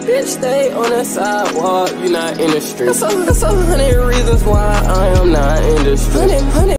bitch, stay on the sidewalk, you not in the street. That's a hundred reasons why I am not in the street.